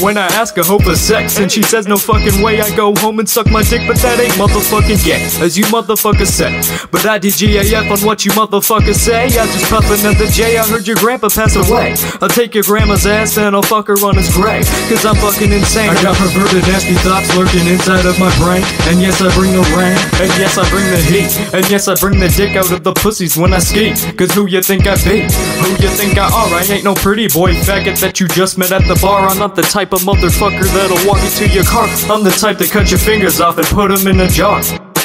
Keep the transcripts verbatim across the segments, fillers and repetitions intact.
when I ask her hope for sex, and she says no fucking way. I go home and suck my dick, but that ain't motherfucking gay, as you motherfuckers say. But I did G A F on what you motherfuckers say. I just puffin' at the J, I heard your grandpa pass away. I'll take your grandma's ass and I'll fuck her on his grave, cause I'm fucking insane. I got perverted nasty thoughts lurking inside of my brain. And yes, I bring the rain, and yes, I bring the heat, and yes, I bring the dick out of the pussies when I ski. Cause who you think I be? Who you think I are? I ain't no pretty boy faggot that you just met at the bar. I'm not the type of motherfucker that'll walk you to your car. I'm the type that cut your fingers off and put them in a jar.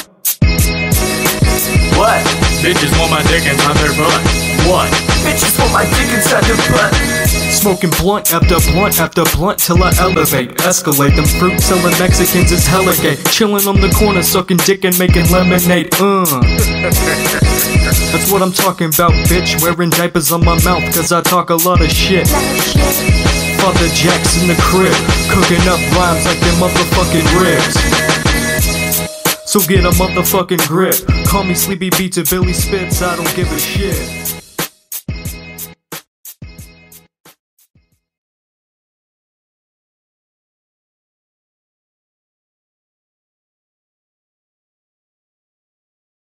What? Bitches want my dick inside their butt. What? Bitches want my dick inside their butt. Smoking blunt after blunt after blunt till I elevate, escalate. Them fruit selling Mexicans is hella gay. Chillin' on the corner sucking dick and making lemonade. Uh That's what I'm talking about, bitch. Wearing diapers on my mouth cause I talk a lot of shit. Father Jack's in the crib, cooking up rhymes like them motherfucking ribs. So get a motherfucking grip. Call me Sleepy Beats or Billy Spitz, I don't give a shit.